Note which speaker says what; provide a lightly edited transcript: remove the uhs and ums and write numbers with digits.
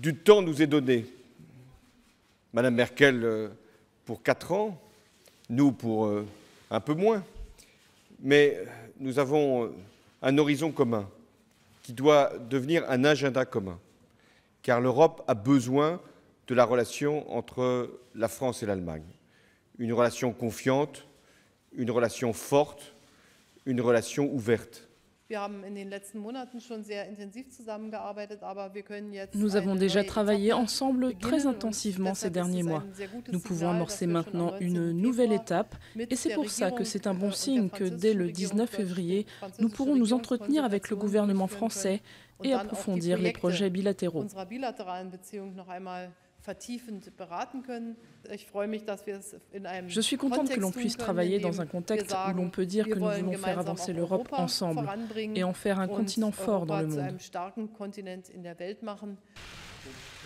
Speaker 1: du temps nous est donné. Madame Merkel pour 4 ans, nous pour un peu moins. Mais nous avons un horizon commun qui doit devenir un agenda commun. Car l'Europe a besoin de la relation entre la France et l'Allemagne. Une relation confiante, une relation forte, une relation ouverte.
Speaker 2: Nous avons déjà travaillé ensemble très intensivement ces derniers mois. Nous pouvons amorcer maintenant une nouvelle étape et c'est pour ça que c'est un bon signe que dès le 19 février, nous pourrons nous entretenir avec le gouvernement français et approfondir les projets bilatéraux. Je suis contente que l'on puisse travailler dans un contexte où l'on peut dire que nous voulons faire avancer l'Europe ensemble et en faire un continent fort dans le monde.